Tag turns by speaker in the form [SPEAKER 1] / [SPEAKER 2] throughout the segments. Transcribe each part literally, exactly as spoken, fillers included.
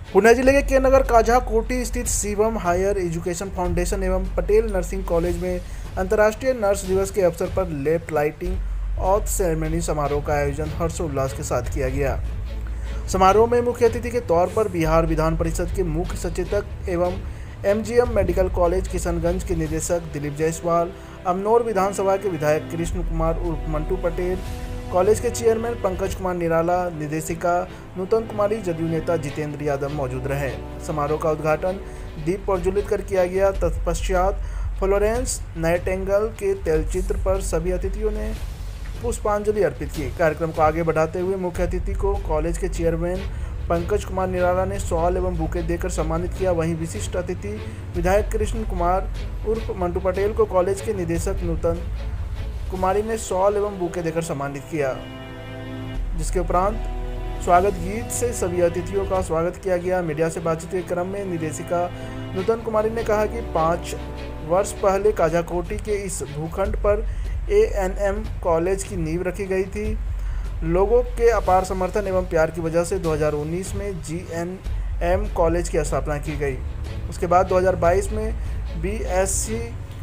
[SPEAKER 1] पुणे जिले के के नगर काझाकोटी स्थित शिवम हायर एजुकेशन फाउंडेशन एवं पटेल नर्सिंग कॉलेज में अंतर्राष्ट्रीय नर्स दिवस के अवसर पर लैंप लाइटिंग और सेरेमनी समारोह का आयोजन हर्षोल्लास के साथ किया गया। समारोह में मुख्य अतिथि के तौर पर बिहार विधान परिषद के मुख्य सचेतक एवं एमजीएम मेडिकल कॉलेज किशनगंज के निदेशक दिलीप जायसवाल, अमनौर विधानसभा के विधायक कृष्ण कुमार उर्फ मंटू पटेल, कॉलेज के चेयरमैन पंकज कुमार निराला, निदेशिका नूतन कुमारी, जदयू नेता जितेंद्र यादव मौजूद रहे। समारोह का उद्घाटन दीप प्रज्वलित कर किया गया। तत्पश्चात फ्लोरेंस नाइटिंगेल के तैलचित्र पर सभी अतिथियों ने पुष्पांजलि अर्पित की। कार्यक्रम को आगे बढ़ाते हुए मुख्य अतिथि को कॉलेज के चेयरमैन पंकज कुमार निराला ने शॉल एवं बुके देकर सम्मानित किया। वहीं विशिष्ट अतिथि विधायक कृष्ण कुमार उर्फ मंटू पटेल को कॉलेज के निदेशक नूतन कुमारी ने शॉल एवं बुके देकर सम्मानित किया, जिसके उपरांत स्वागत गीत से सभी अतिथियों का स्वागत किया गया। मीडिया से बातचीत के क्रम में निदेशिका नूतन कुमारी ने कहा कि पाँच वर्ष पहले काझाकोटी के इस भूखंड पर ए एन एम कॉलेज की नींव रखी गई थी। लोगों के अपार समर्थन एवं प्यार की वजह से दो हज़ार उन्नीस में जी एन एम कॉलेज की स्थापना की गई। उसके बाद दो हज़ार बाईस में B S C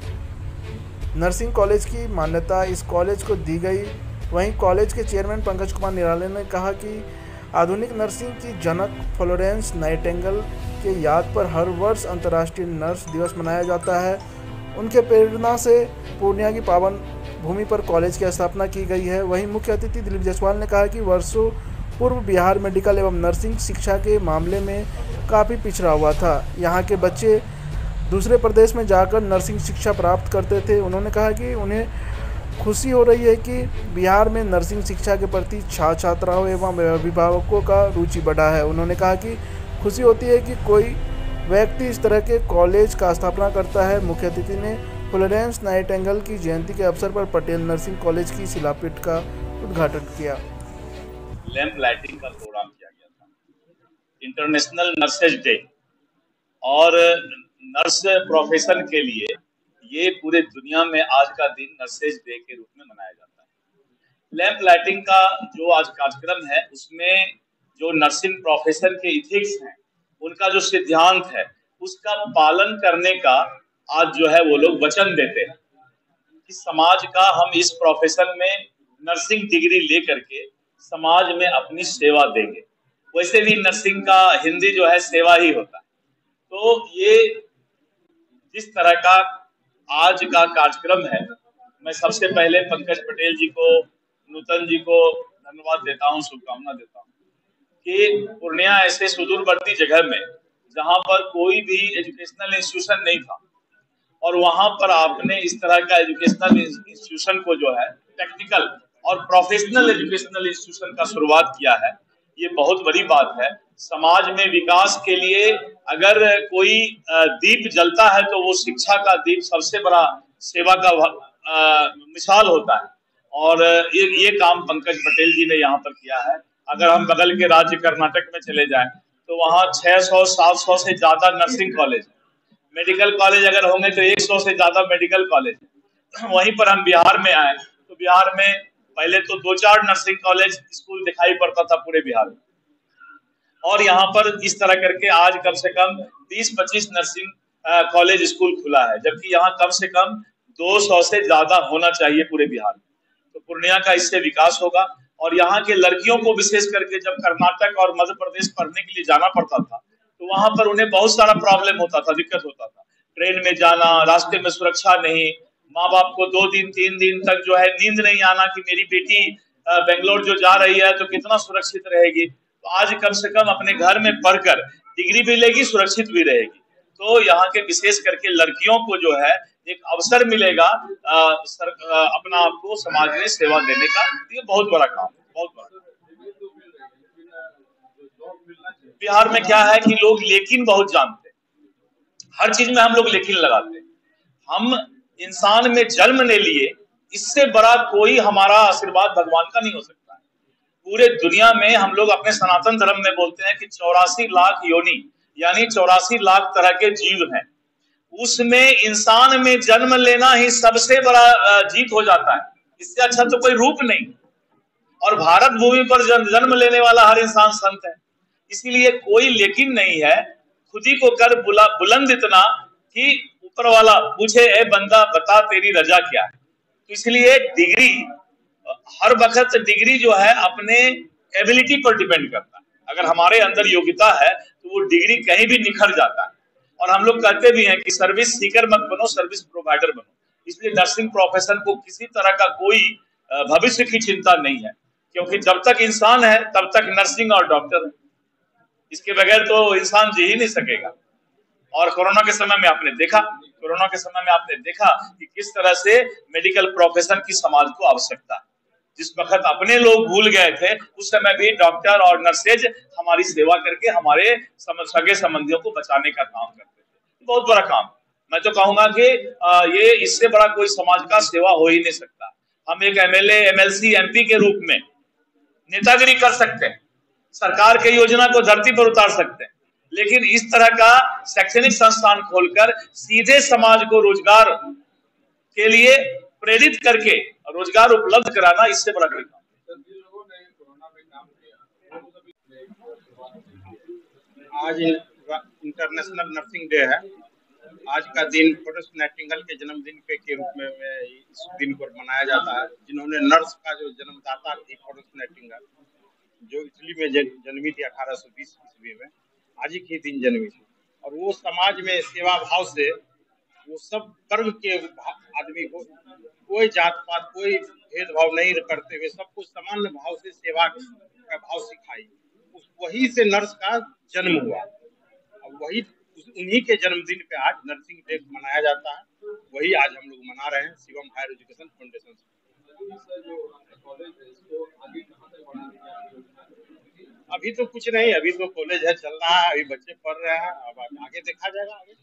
[SPEAKER 1] nursing college की मान्यता इस कॉलेज को दी गई। वहीं कॉलेज के चेयरमैन पंकज कुमार निराला ने कहा कि आधुनिक नर्सिंग की जनक फ्लोरेंस नाइटिंगेल के याद पर हर वर्ष अंतर्राष्ट्रीय नर्स दिवस मनाया जाता है। उनके प्रेरणा से पूर्णिया की पावन भूमि पर कॉलेज की स्थापना की गई है। वहीं मुख्य अतिथि दिलीप जायसवाल ने कहा कि वर्षों पूर्व बिहार मेडिकल एवं नर्सिंग शिक्षा के मामले में काफ़ी पिछड़ा हुआ था। यहाँ के बच्चे दूसरे प्रदेश में जाकर नर्सिंग शिक्षा प्राप्त करते थे। उन्होंने कहा कि उन्हें खुशी हो रही है कि बिहार में नर्सिंग शिक्षा के प्रति छात्र छात्राओं एवं अभिभावकों का रुचि बढ़ा है। उन्होंने कहा कि खुशी होती है कि कोई व्यक्ति इस तरह के कॉलेज का स्थापना करता है। मुख्य अतिथि ने फ्लोरेंस नाइटिंगेल की जयंती के अवसर पर पटेल नर्सिंग कॉलेज की शिलापीठ का उद्घाटन किया।
[SPEAKER 2] लैंप लाइटिंग का प्रोग्राम किया गया था। इंटरनेशनल नर्सेज डे और नर्स प्रोफेशन के लिए ये पूरे दुनिया में आज का दिन नर्सेज डे के रूप में मनाया जाता है। लैंप लाइटिंग का जो आज कार्यक्रम है उसमें जो नर्सिंग प्रोफेशन के इथिक्स हैं, उनका जो सिद्धांत है, उसका पालन करने का आज जो है वो लोग वचन देते हैं कि समाज का हम इस प्रोफेशन में नर्सिंग डिग्री लेकर के समाज में अपनी सेवा देंगे। वैसे भी नर्सिंग का हिंदी जो है सेवा ही होता है। तो ये जिस तरह का आज का कार्यक्रम है, मैं सबसे पहले पंकज पटेल जी को, नूतन जी को धन्यवाद देता हूँ, शुभकामना देता हूँ कि पूर्णिया ऐसे सुदूरवर्ती जगह में जहाँ पर कोई भी एजुकेशनल इंस्टीट्यूशन नहीं था और वहां पर आपने इस तरह का एजुकेशनल इंस्टीट्यूशन को जो है टेक्निकल और प्रोफेशनल एजुकेशनल इंस्टीट्यूशन का शुरुआत किया है। ये बहुत बड़ी बात है। समाज में विकास के लिए अगर कोई दीप जलता है तो वो शिक्षा का दीप सबसे बड़ा सेवा का मिसाल होता है और ये ये काम पंकज पटेल जी ने यहाँ पर किया है। अगर हम बगल के राज्य कर्नाटक में चले जाएं तो वहाँ छह सौ सात सौ से ज्यादा नर्सिंग कॉलेज, मेडिकल कॉलेज अगर होंगे तो एक सौ से ज्यादा मेडिकल कॉलेज। वहीं पर हम बिहार में आए तो बिहार में पहले तो दो चार नर्सिंग कॉलेज स्कूल दिखाई पड़ता था पूरे बिहार में, और यहाँ पर इस तरह करके आज कम से कम बीस पच्चीस नर्सिंग कॉलेज स्कूल खुला है, जबकि यहाँ कम से कम दो सौ से ज्यादा होना चाहिए पूरे बिहार में। तो पूर्णिया का इससे विकास होगा। और यहाँ के लड़कियों को विशेष करके जब कर्नाटक और मध्य प्रदेश पढ़ने के लिए जाना पड़ता था तो वहां पर उन्हें बहुत सारा प्रॉब्लम होता था, दिक्कत होता था। ट्रेन में जाना, रास्ते में सुरक्षा नहीं, माँ बाप को दो दिन तीन दिन तक जो है नींद नहीं आना कि मेरी बेटी बेंगलोर जो जा रही है तो कितना सुरक्षित रहेगी। तो आज कम से कम अपने घर में पढ़कर डिग्री भी लेगी, सुरक्षित भी रहेगी। तो यहाँ के विशेष करके लड़कियों को जो है एक अवसर मिलेगा आ, सर, आ, अपना आप को समाज में सेवा देने का। ये बहुत बड़ा काम है, बहुत बड़ा। बिहार में क्या है कि लोग लेकिन बहुत जानते हैं, हर चीज में हम लोग लेकिन लगाते हैं। हम इंसान में जन्म ले लिए, इससे बड़ा कोई हमारा आशीर्वाद भगवान का नहीं हो सकता है। पूरे दुनिया में हम लोग अपने सनातन धर्म में बोलते हैं कि चौरासी लाख योनि यानी चौरासी लाख तरह के जीव हैं, उसमें इंसान में जन्म लेना ही सबसे बड़ा जीत हो जाता है। इससे अच्छा तो कोई रूप नहीं। और भारत भूमि पर जन्म लेने वाला हर इंसान संत है। इसीलिए कोई लेकिन नहीं है, खुद ही को कर बुला बुलंद इतना कि ऊपर वाला पूछे, ए बंदा बता तेरी रजा क्या है। तो इसलिए डिग्री हर वक्त डिग्री जो है अपने एबिलिटी पर डिपेंड करता है। अगर हमारे अंदर योग्यता है तो वो डिग्री कहीं भी निखर जाता है। और हम लोग कहते भी हैं कि सर्विस सीकर मत बनो, सर्विस प्रोवाइडर बनो। इसलिए नर्सिंग प्रोफेशन को किसी तरह का कोई भविष्य की चिंता नहीं है, क्योंकि जब तक इंसान है तब तक नर्सिंग और डॉक्टर है। इसके बगैर तो इंसान जी ही नहीं सकेगा। और कोरोना के समय में आपने देखा कोरोना के समय में आपने देखा कि किस तरह से मेडिकल प्रोफेशन की समाज को आवश्यकता है। जिस वक्त अपने लोग भूल गए थे, उस समय भी डॉक्टर और नर्सेज हमारी सेवा करके हमारे सगे संबंधियों को बचाने का काम करते थे। बहुत बड़ा काम। मैं तो कहूंगा कि ये इससे बड़ा कोई समाज का सेवा हो ही नहीं सकता। हम एक एमएलए, एमएलसी, एमपी के रूप में नेतागिरी कर सकते हैं, सरकार की योजना को धरती पर उतार सकते हैं, लेकिन इस तरह का शैक्षणिक संस्थान खोलकर सीधे समाज को रोजगार के लिए प्रेरित करके रोजगार उपलब्ध कराना, इससे बड़ा कोई काम।
[SPEAKER 3] आज इंटरनेशनल नर्सिंग डे है। आज का दिन फ्लोरेंस नाइटिंगेल के जन्मदिन के, के रूप में इस दिन को मनाया जाता है, जिन्होंने नर्स का जो जन्मदाता थी फ्लोरेंस नाइटिंगेल, जो इटली में जन्मी थी अठारह सौ बीस ईस्वी में, आज ही के दिन जन्मी थी। और वो समाज में सेवा भाव से वो सब वर्ग के आदमी को कोई जात पात, कोई भेदभाव नहीं करते हुए सबको समान भाव से सेवा का भाव सिखाई। उस वही से नर्स का जन्म हुआ। अब वही उन्हीं के जन्मदिन पे आज नर्सिंग डे मनाया जाता है। वही आज हम लोग मना रहे हैं शिवम हायर एजुकेशन फाउंडेशन से। अभी तो कुछ नहीं, अभी तो कॉलेज है, चल रहा है, अभी बच्चे पढ़ रहे हैं। अब आगे देखा जाएगा। आगे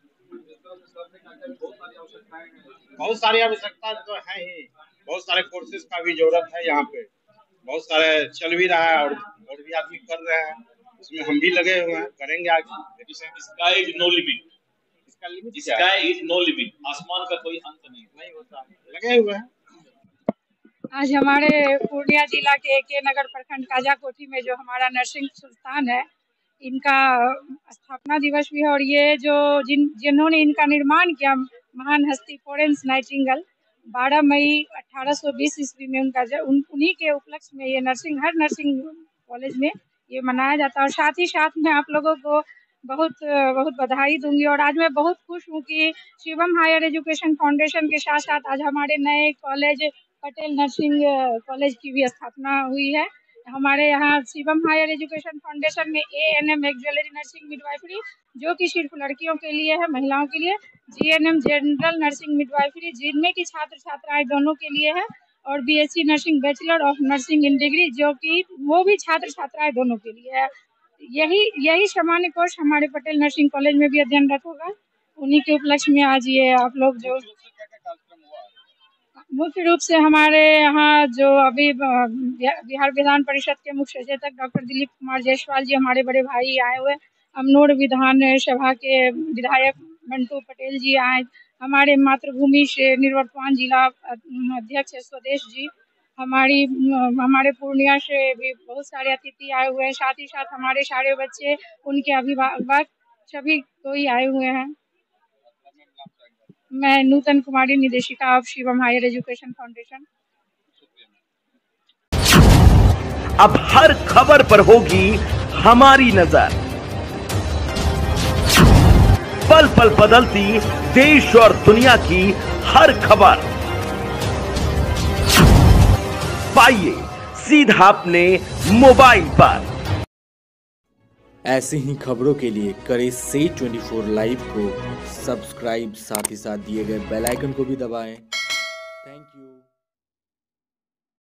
[SPEAKER 3] बहुत सारी आवश्यकता तो है ही, बहुत सारे कोर्सेज का भी जरूरत है यहाँ पे। बहुत सारे चल भी रहा है और और भी आदमी कर रहे हैं, उसमें हम भी लगे हुए हैं, करेंगे आगे।
[SPEAKER 2] स्काई इज नो लिमिट,
[SPEAKER 3] इसका limit
[SPEAKER 2] sky is no limit, आसमान का कोई अंत नहीं
[SPEAKER 3] नहीं होता, लगे हुए हैं।
[SPEAKER 4] आज हमारे पूर्णिया जिला के के नगर प्रखंड काजाकोठी में जो हमारा नर्सिंग संस्थान है, इनका स्थापना दिवस भी है। और ये जो जिन जिन्होंने इनका निर्माण किया, महान हस्ती फ्लोरेंस नाइटिंगेल, बारह मई अठारह सौ बीस ईस्वी में उनका उन, उन्हीं के उपलक्ष्य में ये नर्सिंग हर नर्सिंग कॉलेज में ये मनाया जाता है। और साथ ही साथ मैं आप लोगों को बहुत बहुत बधाई दूंगी। और आज मैं बहुत खुश हूँ कि शिवम हायर एजुकेशन फाउंडेशन के साथ साथ आज हमारे नए कॉलेज पटेल नर्सिंग कॉलेज की भी स्थापना हुई है। हमारे यहाँ शिवम हायर एजुकेशन फाउंडेशन में A N M auxiliary nursing midwifery, जो कि सिर्फ लड़कियों के लिए है, महिलाओं के लिए, G N M general nursing midwifery, जिनमें की छात्र छात्राएं दोनों के लिए है, और B S C nursing bachelor of nursing in degree, जो कि वो भी छात्र छात्राएं दोनों के लिए है। यही यही सामान्य कोर्स हमारे पटेल नर्सिंग कॉलेज में भी अध्ययनरत होगा। उन्हीं के उपलक्ष्य में आज ये आप लोग जो मुख्य रूप से हमारे यहाँ जो अभी बिहार विधान परिषद के मुख्य सचेतक डॉक्टर दिलीप कुमार जायसवाल जी, हमारे बड़े भाई आए हुए, अमनोर विधान सभा के विधायक मंटू पटेल जी आए, हमारे मातृभूमि से निवर्तमान जिला अध्यक्ष स्वदेश जी, हमारी हमारे पूर्णिया से भी बहुत सारे अतिथि आए हुए हैं। साथ ही साथ हमारे सारे बच्चे, उनके अभिभावक, सभी कोई आए हुए हैं। मैं नूतन कुमारी, निदेशिका of Shivam higher education foundation.
[SPEAKER 5] अब हर खबर पर होगी हमारी नजर। पल पल बदलती देश और दुनिया की हर खबर पाइए सीधा अपने मोबाइल पर।
[SPEAKER 6] ऐसे ही खबरों के लिए करें से चौबीस लाइव को सब्सक्राइब, साथ ही साथ दिए गए बेल आइकन को भी दबाएं